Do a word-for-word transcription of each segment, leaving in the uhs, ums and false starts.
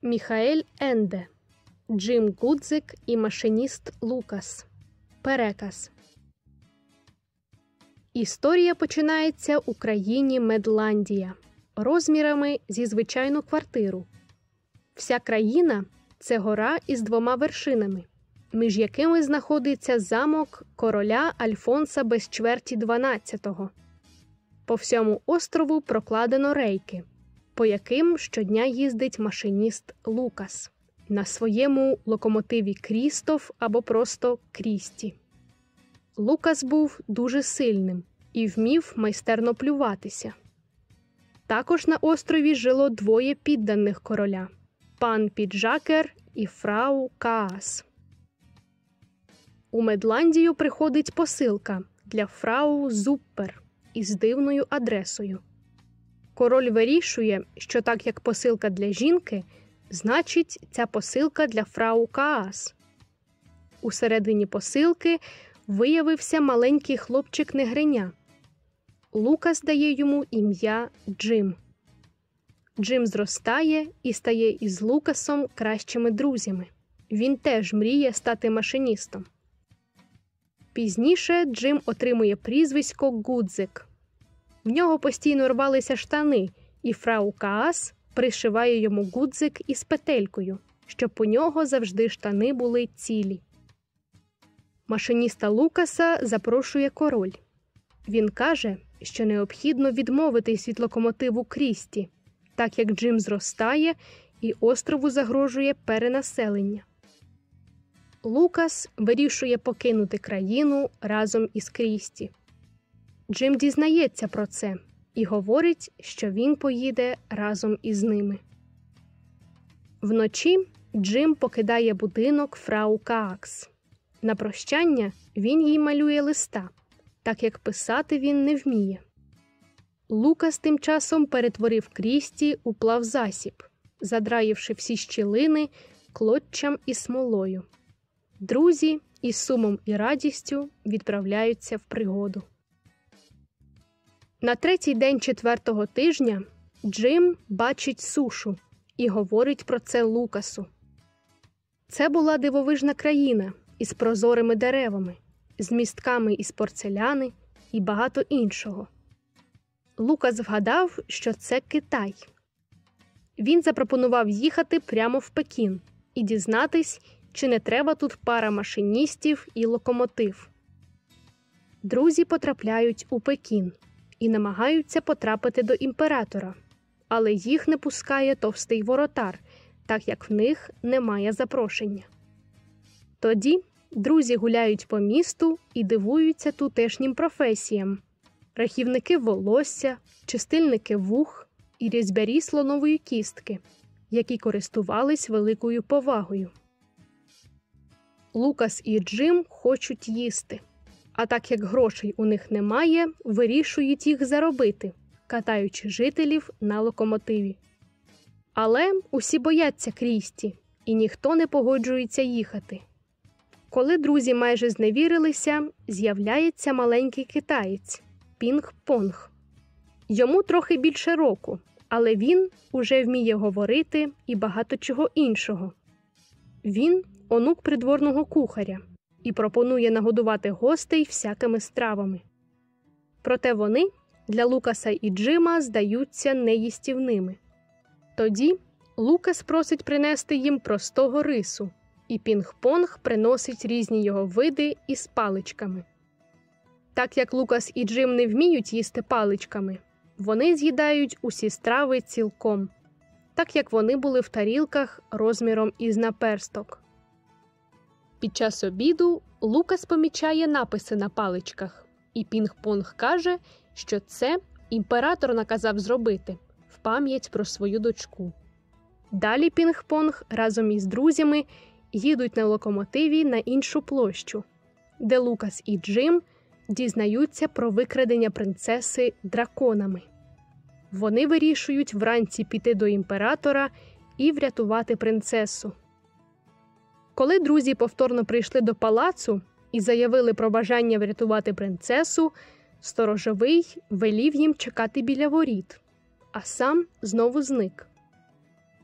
Міхаель Енде, Джим Гудзик і машиніст Лукас. Переказ. Історія починається у країні Медландія, розмірами зі звичайну квартиру. Вся країна – це гора із двома вершинами, між якими знаходиться замок короля Альфонса без чверті дванадцятого. По всьому острову прокладено рейки, по яким щодня їздить машиніст Лукас на своєму локомотиві Крістоф або просто Крісті. Лукас був дуже сильним і вмів майстерно плюватися. Також на острові жило двоє підданих короля – пан Піджакер і фрау Каас. У Медландію приходить посилка для фрау Зуппер із дивною адресою. Король вирішує, що так як посилка для жінки, значить ця посилка для фрау Каас. Усередині посилки виявився маленький хлопчик-негриня. Лукас дає йому ім'я Джим. Джим зростає і стає із Лукасом кращими друзями. Він теж мріє стати машиністом. Пізніше Джим отримує прізвисько Гудзик. В нього постійно рвалися штани, і фрау Каас пришиває йому гудзик із петелькою, щоб у нього завжди штани були цілі. Машиніста Лукаса запрошує король. Він каже, що необхідно відмовитись від локомотиву Крісті, так як Джим зростає і острову загрожує перенаселення. Лукас вирішує покинути країну разом із Крісті. Джим дізнається про це і говорить, що він поїде разом із ними. Вночі Джим покидає будинок фрау Каас. На прощання він їй малює листа, так як писати він не вміє. Лукас тим часом перетворив Крісті у плавзасіб, задраївши всі щілини клоччям і смолою. Друзі із сумом і радістю відправляються в пригоду. На третій день четвертого тижня Джим бачить сушу і говорить про це Лукасу. Це була дивовижна країна із прозорими деревами, з містками із порцеляни і багато іншого. Лукас вгадав, що це Китай. Він запропонував їхати прямо в Пекін і дізнатись, чи не треба тут пара машиністів і локомотив. Друзі потрапляють у Пекін і намагаються потрапити до імператора, але їх не пускає товстий воротар, так як в них немає запрошення. Тоді друзі гуляють по місту і дивуються тутешнім професіям – рахівники волосся, чистильники вух і різьбярі слонової кістки, які користувались великою повагою. Лукас і Джим хочуть їсти, а так як грошей у них немає, вирішують їх заробити, катаючи жителів на локомотиві. Але усі бояться Крісті, і ніхто не погоджується їхати. Коли друзі майже зневірилися, з'являється маленький китаєць – Пінг-Понг. Йому трохи більше року, але він уже вміє говорити і багато чого іншого. Він – онук придворного кухаря і пропонує нагодувати гостей всякими стравами. Проте вони для Лукаса і Джима здаються неїстівними. Тоді Лукас просить принести їм простого рису, і Пінг-Понг приносить різні його види із паличками. Так як Лукас і Джим не вміють їсти паличками, вони з'їдають усі страви цілком, так як вони були в тарілках розміром із наперсток. Під час обіду Лукас помічає написи на паличках, і Пінг-Понг каже, що це імператор наказав зробити в пам'ять про свою дочку. Далі Пінг-Понг разом із друзями їдуть на локомотиві на іншу площу, де Лукас і Джим дізнаються про викрадення принцеси драконами. Вони вирішують вранці піти до імператора і врятувати принцесу. Коли друзі повторно прийшли до палацу і заявили про бажання врятувати принцесу, сторожовий велів їм чекати біля воріт, а сам знову зник.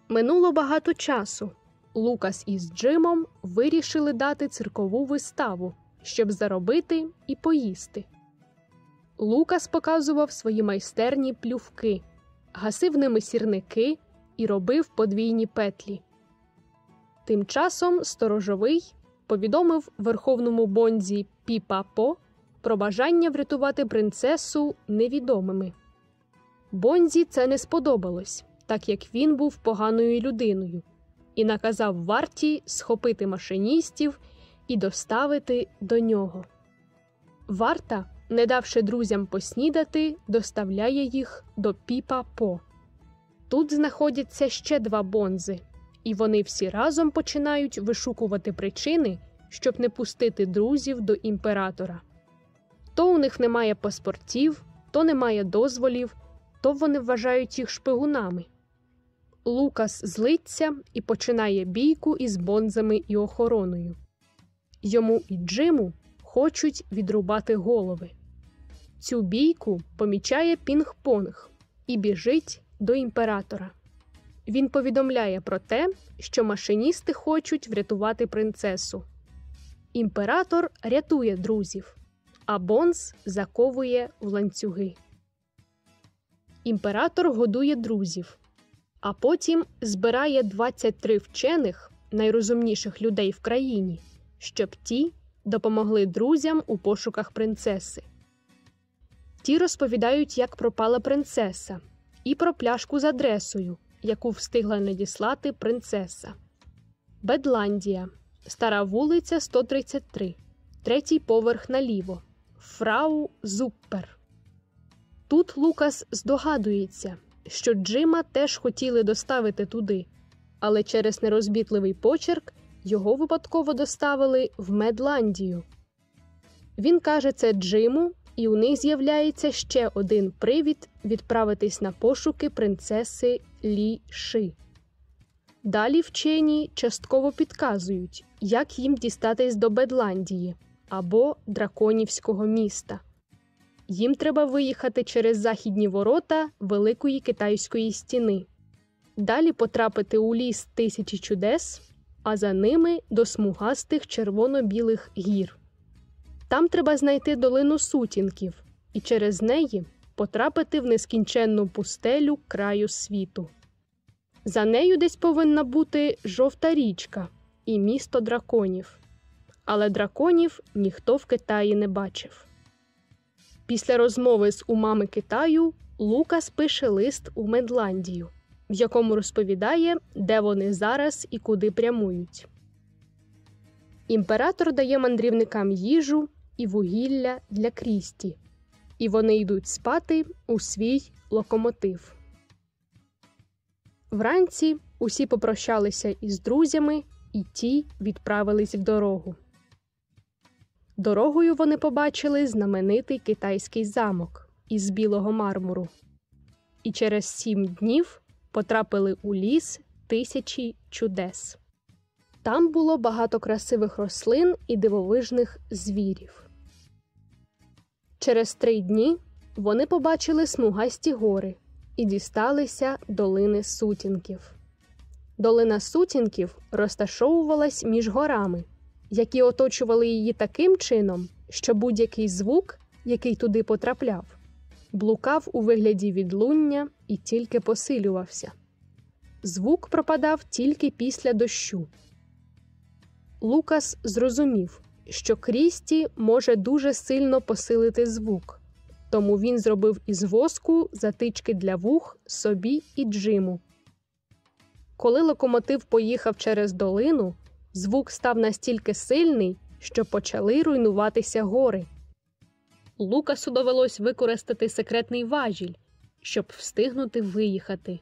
Минуло багато часу. Лукас із Джимом вирішили дати циркову виставу, щоб заробити і поїсти. Лукас показував свої майстерні плювки, гасив ними сірники і робив подвійні петлі. Тим часом сторожовий повідомив верховному Бонзі Пі-па-по про бажання врятувати принцесу невідомими. Бонзі це не сподобалось, так як він був поганою людиною, і наказав варті схопити машиністів і доставити до нього. Варта, не давши друзям поснідати, доставляє їх до Пі-па-по. Тут знаходяться ще два Бонзи, і вони всі разом починають вишукувати причини, щоб не пустити друзів до імператора. То у них немає паспортів, то немає дозволів, то вони вважають їх шпигунами. Лукас злиться і починає бійку із Бонзами і охороною. Йому і Джиму хочуть відрубати голови. Цю бійку помічає Пінг-Понг і біжить до імператора. Він повідомляє про те, що машиністи хочуть врятувати принцесу. Імператор рятує друзів, а Бонз заковує в ланцюги. Імператор годує друзів, а потім збирає двадцять три вчених, найрозумніших людей в країні, щоб ті допомогли друзям у пошуках принцеси. Ті розповідають, як пропала принцеса, і про пляшку з адресою, яку встигла надіслати принцеса. Бедландія, Стара вулиця сто тридцять три, третій поверх наліво, Фрау Зуппер. Тут Лукас здогадується, що Джима теж хотіли доставити туди, але через нерозбітливий почерк його випадково доставили в Медландію. Він каже це Джиму, і у них з'являється ще один привід відправитись на пошуки принцеси Лі Ши. Далі вчені частково підказують, як їм дістатись до Бедландії або Драконівського міста. Їм треба виїхати через західні ворота Великої Китайської стіни. Далі потрапити у ліс Тисячі чудес, а за ними до смугастих червоно-білих гір. Там треба знайти долину сутінків і через неї потрапити в нескінченну пустелю краю світу. За нею десь повинна бути жовта річка і місто драконів. Але драконів ніхто в Китаї не бачив. Після розмови з умами Китаю Лукас пише лист у Медландію, в якому розповідає, де вони зараз і куди прямують. Імператор дає мандрівникам їжу і вугілля для Крісті, і вони йдуть спати у свій локомотив. Вранці усі попрощалися із друзями, і ті відправились в дорогу. Дорогою вони побачили знаменитий китайський замок із білого мармуру. І через сім днів потрапили у ліс Тисячі чудес. Там було багато красивих рослин і дивовижних звірів. Через три дні вони побачили смугасті гори і дісталися долини сутінків. Долина сутінків розташовувалась між горами, які оточували її таким чином, що будь-який звук, який туди потрапляв, блукав у вигляді відлуння і тільки посилювався. Звук пропадав тільки після дощу. Лукас зрозумів, що Крісті може дуже сильно посилити звук, тому він зробив із воску затички для вух собі і Джиму. Коли локомотив поїхав через долину, звук став настільки сильний, що почали руйнуватися гори. Лукасу довелось використати секретний важіль, щоб встигнути виїхати.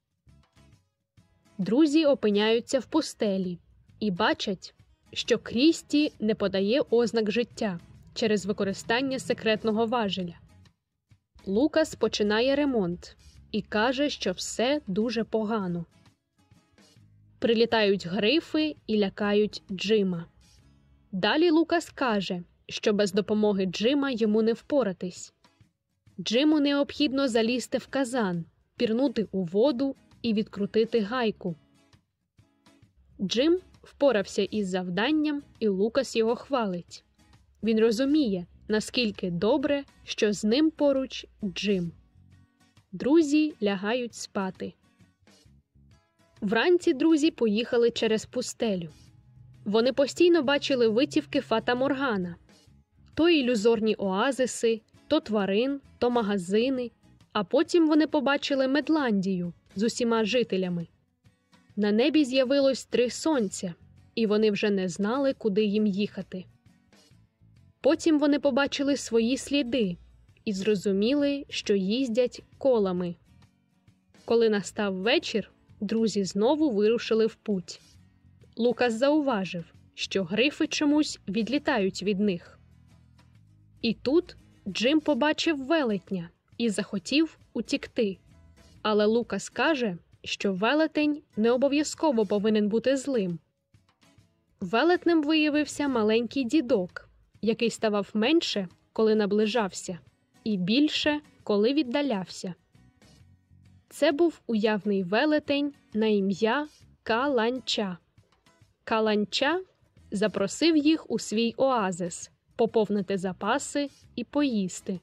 Друзі опиняються в пустелі і бачать, що Крісті не подає ознак життя через використання секретного важеля. Лукас починає ремонт і каже, що все дуже погано. Прилітають грифи і лякають Джима. Далі Лукас каже, що без допомоги Джима йому не впоратись. Джиму необхідно залізти в казан, пірнути у воду і відкрутити гайку. Джим впорався із завданням, і Лукас його хвалить. Він розуміє, наскільки добре, що з ним поруч Джим. Друзі лягають спати. Вранці друзі поїхали через пустелю. Вони постійно бачили витівки Фата-Моргана. То ілюзорні оазиси, то тварин, то магазини, а потім вони побачили Медландію з усіма жителями. На небі з'явилось три сонця, і вони вже не знали, куди їм їхати. Потім вони побачили свої сліди і зрозуміли, що їздять колами. Коли настав вечір, друзі знову вирушили в путь. Лукас зауважив, що грифи чомусь відлітають від них. І тут Джим побачив велетня і захотів утікти. Але Лукас каже, що велетень не обов'язково повинен бути злим. Велетнем виявився маленький дідок, який ставав менше, коли наближався, і більше, коли віддалявся. Це був уявний велетень на ім'я Каланча. Каланча запросив їх у свій оазис поповнити запаси і поїсти.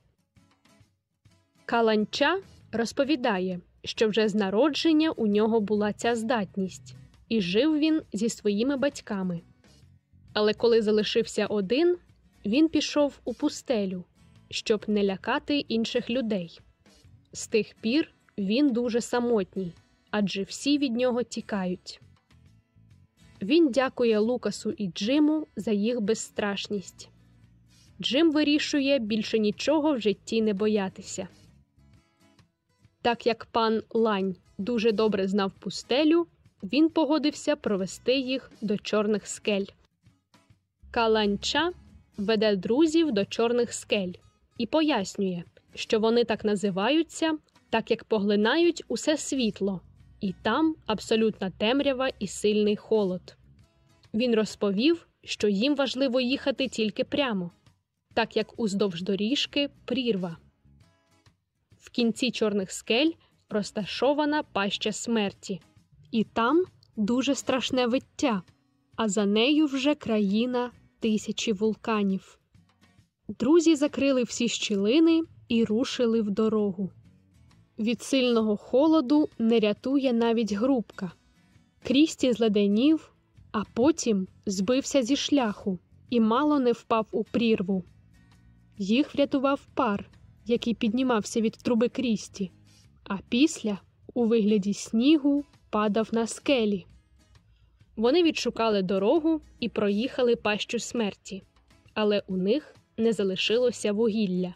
Каланча розповідає, що вже з народження у нього була ця здатність, і жив він зі своїми батьками. Але коли залишився один, він пішов у пустелю, щоб не лякати інших людей. З тих пір він дуже самотній, адже всі від нього тікають. Він дякує Лукасу і Джиму за їх безстрашність. Джим вирішує більше нічого в житті не боятися. Так як пан Лань дуже добре знав пустелю, він погодився провести їх до Чорних скель. Каланча веде друзів до Чорних скель і пояснює, що вони так називаються, так як поглинають усе світло, і там абсолютна темрява і сильний холод. Він розповів, що їм важливо їхати тільки прямо, так як уздовж доріжки прірва. В кінці Чорних скель розташована паща смерті. І там дуже страшне виття, а за нею вже країна тисячі вулканів. Друзі закрили всі щілини і рушили в дорогу. Від сильного холоду не рятує навіть грубка. Крісті зледенів, а потім збився зі шляху і мало не впав у прірву. Їх врятував пар, який піднімався від труби Крісті, а після, у вигляді снігу, падав на скелі. Вони відшукали дорогу і проїхали пащу смерті, але у них не залишилося вугілля.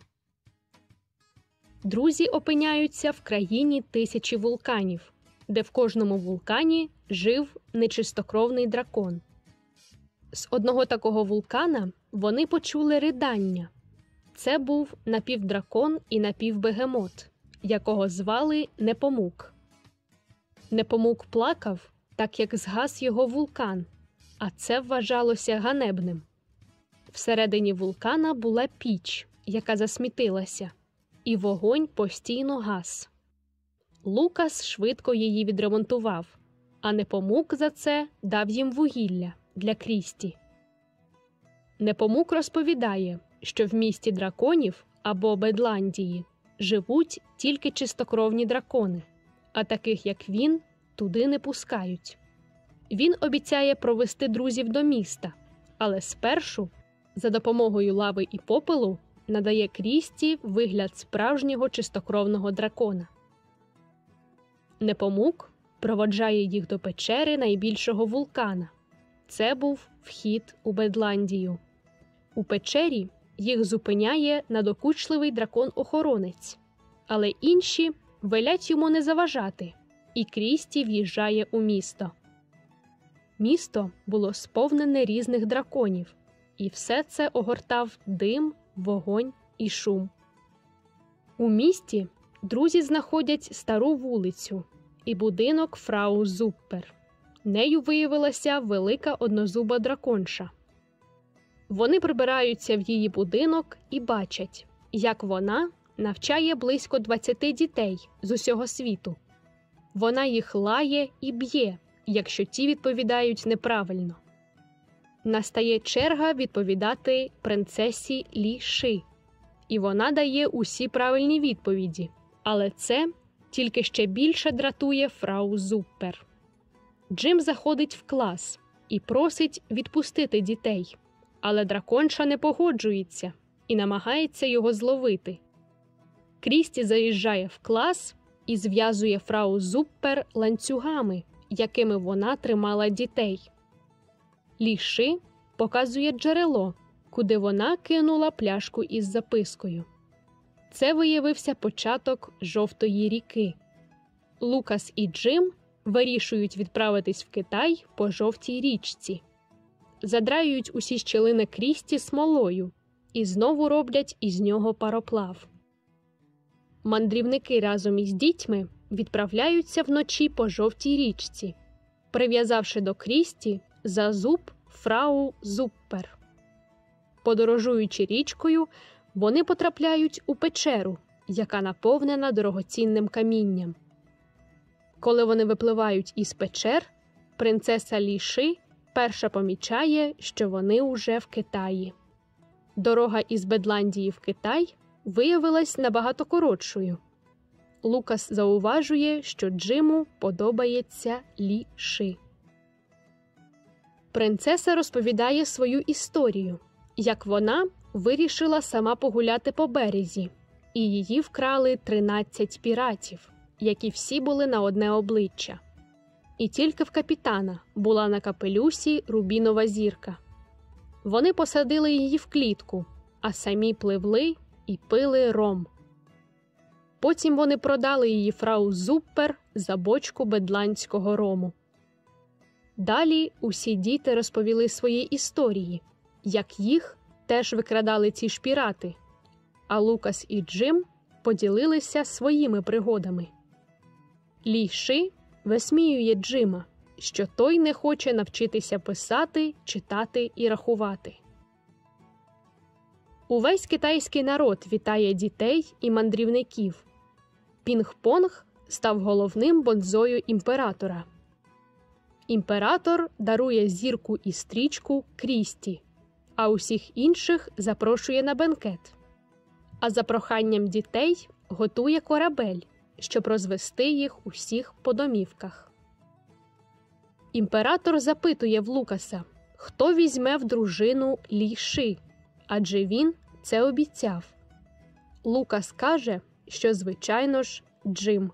Друзі опиняються в країні тисячі вулканів, де в кожному вулкані жив нечистокровний дракон. З одного такого вулкана вони почули ридання. Це був напівдракон і напівбегемот, якого звали Непомук. Непомук плакав, так як згас його вулкан, а це вважалося ганебним. Всередині вулкана була піч, яка засмітилася, і вогонь постійно гас. Лукас швидко її відремонтував, а Непомук за це дав їм вугілля для Крісті. Непомук розповідає, що в місті драконів або Бедландії живуть тільки чистокровні дракони, а таких, як він, туди не пускають. Він обіцяє провести друзів до міста, але спершу, за допомогою лави і попелу, надає Крісті вигляд справжнього чистокровного дракона. Непомук проводжає їх до печери найбільшого вулкана. Це був вхід у Бедландію. У печері їх зупиняє надокучливий дракон-охоронець, але інші велять йому не заважати, і Крісті в'їжджає у місто. Місто було сповнене різних драконів, і все це огортав дим, вогонь і шум. У місті друзі знаходять стару вулицю і будинок фрау Зуппер. Нею виявилася велика однозуба драконша. Вони прибираються в її будинок і бачать, як вона навчає близько двадцяти дітей з усього світу. Вона їх лає і б'є, якщо ті відповідають неправильно. Настає черга відповідати принцесі Лі Ши, і вона дає усі правильні відповіді, але це тільки ще більше дратує фрау Зуппер. Джим заходить в клас і просить відпустити дітей, але драконша не погоджується і намагається його зловити. Крісті заїжджає в клас і зв'язує фрау Зуппер ланцюгами, якими вона тримала дітей. Лі Ши показує джерело, куди вона кинула пляшку із запискою. Це виявився початок Жовтої ріки. Лукас і Джим вирішують відправитись в Китай по Жовтій річці. Задраюють усі щілини Крісті смолою і знову роблять із нього пароплав. Мандрівники разом із дітьми відправляються вночі по Жовтій річці, прив'язавши до Крісті за зуб фрау Зуппер. Подорожуючи річкою, вони потрапляють у печеру, яка наповнена дорогоцінним камінням. Коли вони випливають із печер, принцеса Лі Ши перша помічає, що вони уже в Китаї. Дорога із Бедландії в Китай виявилась набагато коротшою. Лукас зауважує, що Джиму подобається Лі Ши. Принцеса розповідає свою історію, як вона вирішила сама погуляти по березі, і її вкрали тринадцять піратів, які всі були на одне обличчя. І тільки в капітана була на капелюсі рубінова зірка. Вони посадили її в клітку, а самі пливли і пили ром. Потім вони продали її фрау Зуппер за бочку бедландського рому. Далі усі діти розповіли свої історії, як їх теж викрадали ці ж пірати, а Лукас і Джим поділилися своїми пригодами. Лі Ши висміює Джима, що той не хоче навчитися писати, читати і рахувати. Увесь китайський народ вітає дітей і мандрівників. Пінг-понг став головним бонзою імператора. Імператор дарує зірку і стрічку Крісті, а усіх інших запрошує на бенкет. А за проханням дітей готує корабель, щоб розвести їх усіх по домівках. Імператор запитує в Лукаса, хто візьме в дружину Лі Ши, адже він це обіцяв. Лукас каже, що, звичайно ж, Джим.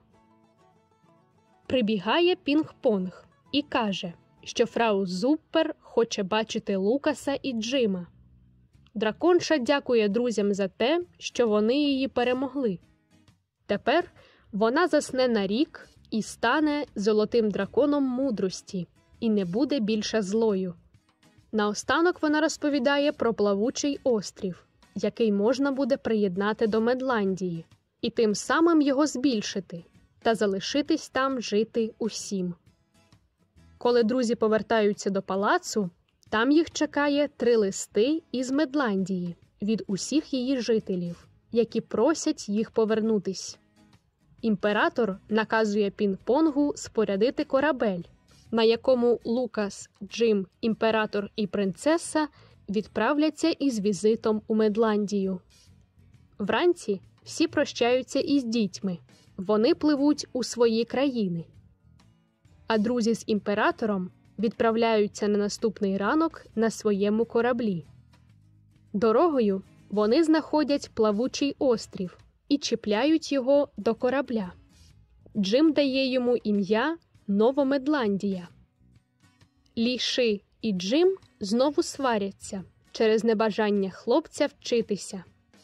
Прибігає Пінг-понг і каже, що фрау Зуппер хоче бачити Лукаса і Джима. Драконша дякує друзям за те, що вони її перемогли. Тепер вона засне на рік і стане золотим драконом мудрості і не буде більше злою. Наостанок вона розповідає про плавучий острів, який можна буде приєднати до Медландії, і тим самим його збільшити та залишитись там жити усім. Коли друзі повертаються до палацу, там їх чекає три листи із Медландії від усіх її жителів, які просять їх повернутись. Імператор наказує Пінг-понгу спорядити корабель, на якому Лукас, Джим, імператор і принцеса відправляться із візитом у Медландію. Вранці всі прощаються із дітьми, вони пливуть у свої країни. А друзі з імператором відправляються на наступний ранок на своєму кораблі. Дорогою вони знаходять плавучий острів і чіпляють його до корабля. Джим дає йому ім'я Новомедландія. Лі Ши і Джим знову сваряться через небажання хлопця вчитися.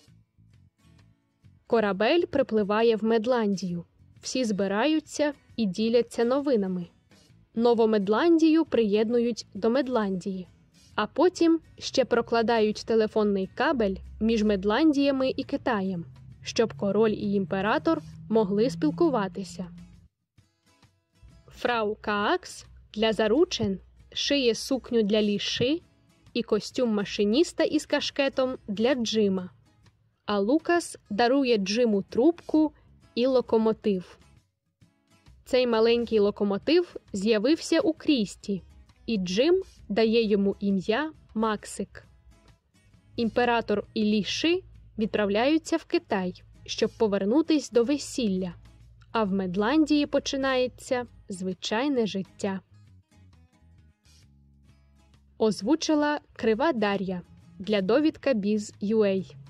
Корабель припливає в Медландію. Всі збираються і діляться новинами. Новомедландію приєднують до Медландії, а потім ще прокладають телефонний кабель між Медландіями і Китаєм, щоб король і імператор могли спілкуватися. Фрау Каакс для заручин шиє сукню для Лі Ши і костюм машиніста із кашкетом для Джима, а Лукас дарує Джиму трубку і локомотив. Цей маленький локомотив з'явився у Крісті, і Джим дає йому ім'я Максик. Імператор і Лі Ши відправляються в Китай, щоб повернутись до весілля, а в Медландії починається звичайне життя. Озвучила Крива Дар'я для довідка біз крапка ю а.